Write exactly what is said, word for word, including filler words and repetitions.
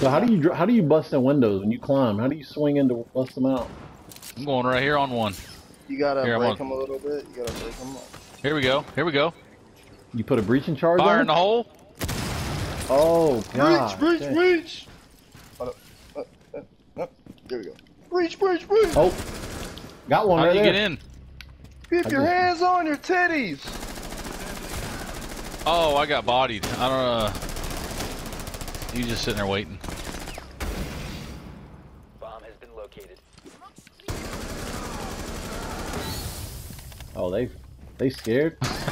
So how do you dr- how do you bust in windows when you climb? How do you swing in to bust them out? I'm going right here on one. You gotta Here, break them a little bit. You gotta break them up. Here we go. Here we go. You put a breaching charge Fire on? in the hole. Oh god. Reach, reach, shit. reach. Uh, uh, uh, uh, there we go. Reach, reach, reach. Oh, got one How right do you there. get in? Keep I your just- hands on your titties. Oh, I got bodied. I don't know. Uh, you just sitting there waiting. Bomb has been located. Oh, they they scared.